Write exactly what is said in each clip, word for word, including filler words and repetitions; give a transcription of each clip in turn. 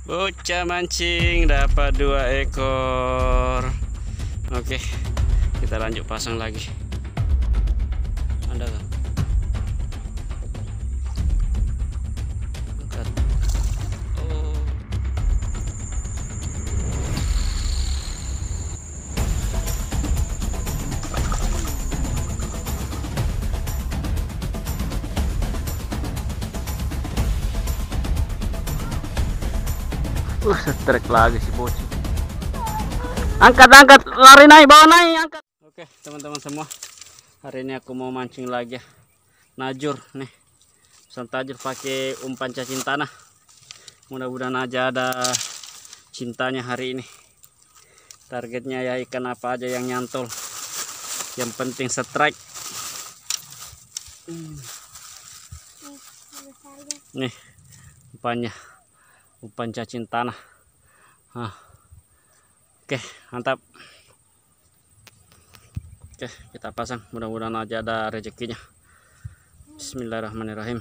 Bocah mancing dapat dua ekor. Oke, kita lanjut pasang lagi. Ada kan? Angkat. Oh. Uh, setrek lagi si bocil. Angkat, angkat, lari naik, bawa naik, angkat. Oke, teman-teman semua, hari ini aku mau mancing lagi ya. Najur nih, pesan tajur pakai umpan cacing tanah. Mudah-mudahan aja ada cintanya hari ini. Targetnya ya ikan apa aja yang nyantol, yang penting strike. Hmm. Nih umpannya, umpan cacing tanah. Nah. Oke, mantap. Oke, kita pasang, mudah-mudahan aja ada rezekinya. Bismillahirrahmanirrahim.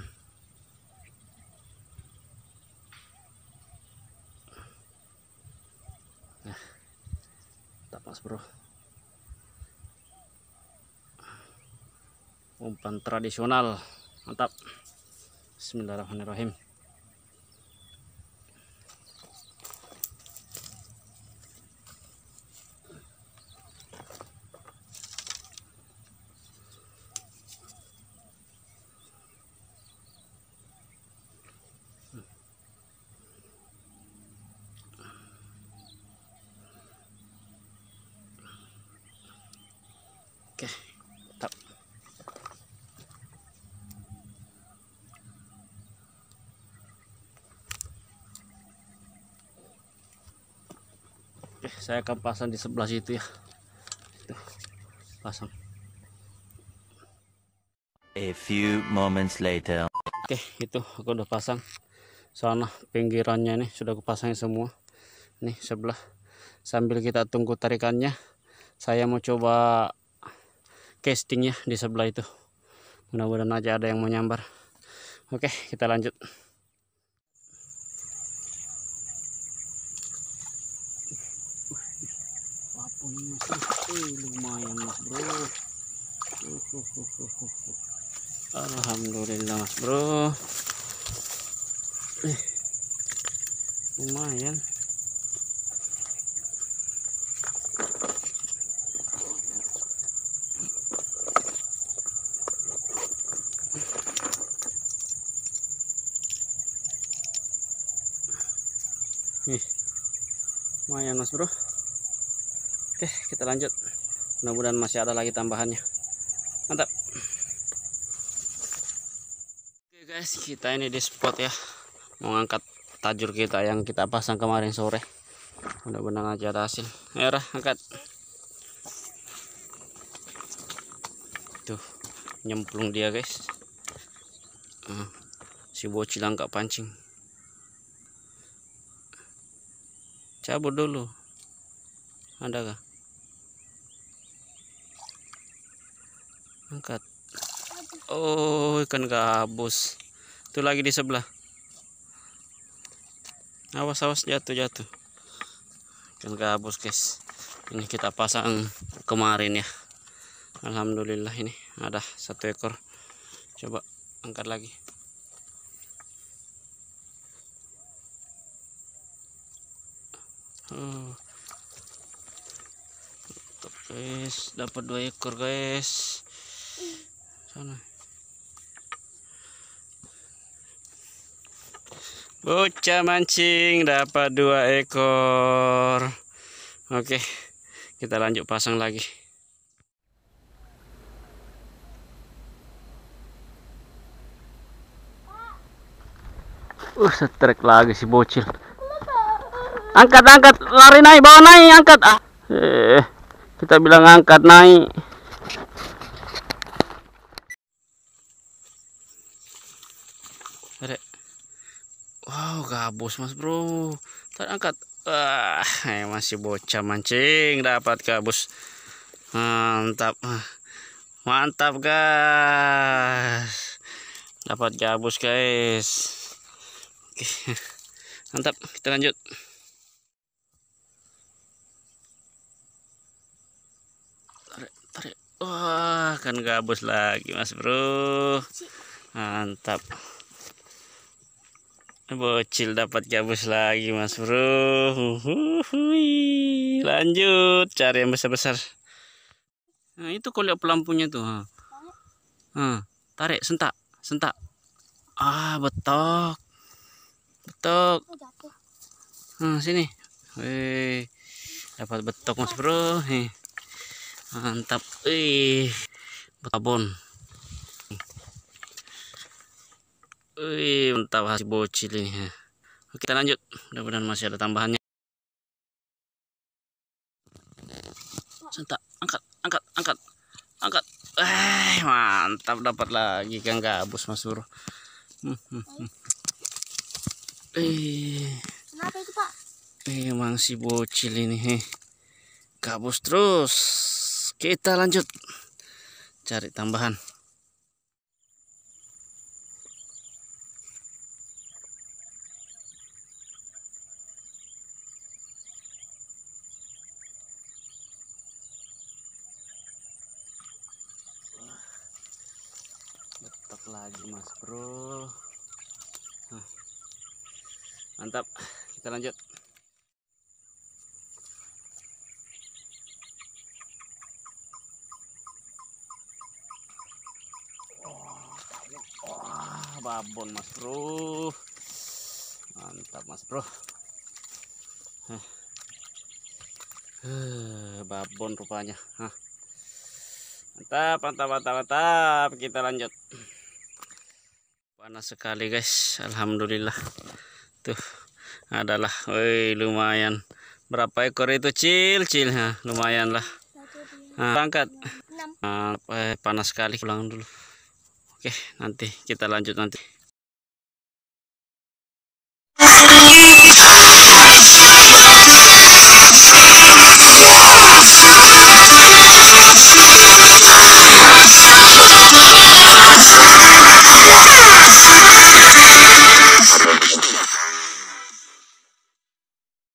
Nah, mantap mas bro. Umpan tradisional, mantap. Bismillahirrahmanirrahim. Oke, mantap. Oke, saya akan pasang di sebelah situ ya. Tuh, pasang. A few moments later. Oke, itu aku udah pasang. Sana pinggirannya ini sudah aku pasangin semua. Nih sebelah. Sambil kita tunggu tarikannya, saya mau coba casting ya di sebelah itu. Mudah-mudahan aja ada yang mau nyambar. Oke, kita lanjut. Papunya sih lumayan mas bro. Uh, uh, uh, uh, uh. Alhamdulillah mas bro. Eh, lumayan. Nih, lumayan mas bro. Oke, kita lanjut. Mudah-mudahan masih ada lagi tambahannya. Mantap. Oke guys, kita ini di spot ya, mau ngangkat tajur kita yang kita pasang kemarin sore. Mudah-mudahan aja ada hasil. Ayo angkat. Tuh, nyemplung dia guys. Uh, si bocil angkat pancing. Cabut dulu. Ada kah? Angkat. Oh, ikan gabus. Itu lagi di sebelah. Awas awas, jatuh jatuh. Ikan gabus guys. Ini kita pasang kemarin ya. Alhamdulillah ini ada satu ekor. Coba angkat lagi. Oh. Guys, dapat dua ekor guys. Sana. Bocah mancing dapat dua ekor. Oke, kita lanjut pasang lagi. Uh, setrek lagi si bocil. Angkat, angkat, lari naik, bawa naik, angkat. Ah, eh, kita bilang angkat naik. Adek. Wow, gabus mas bro. Ntar angkat. Wah, eh, masih bocah mancing dapat gabus. Mantap, mantap guys. Dapat gabus guys. Oke. Mantap, kita lanjut. Tarik, tarik. Wah, kan gabus lagi Mas Bro. Mantap. Bocil dapat gabus lagi Mas Bro. Huhuhui. Lanjut cari yang besar-besar. Nah, itu kau lihat pelampunya tuh. Nah, tarik, sentak, sentak. Ah, betok. Betok. Nah, sini. Wih. Dapat betok Mas Bro. Nih. Mantap. Wih. Babon. Wih, mantap hasil bocil ini. Oke, kita lanjut. Mudah-mudahan masih ada tambahannya. Sentak, angkat, angkat, angkat, angkat. Eh, mantap, dapat lagi kan gabus Mas Bro. Hmm, hmm, hmm. Eh, Kenapa itu Pak? emang si bocil ini, heh. Gabus terus. Kita lanjut cari tambahan. Betok lagi Mas Bro. Nah, mantap, kita lanjut. Wah, babon Mas Bro. Mantap Mas Bro. Hah. Uh, babon rupanya. Hah. Mantap, mantap, mantap, mantap. Kita lanjut. Panas sekali guys. Alhamdulillah. Tuh adalah, woi lumayan. Berapa ekor itu cil, cil, ha, lumayan lah. Nah, angkat. Nah, panas sekali. Pulang dulu. Oke, nanti kita lanjut nanti.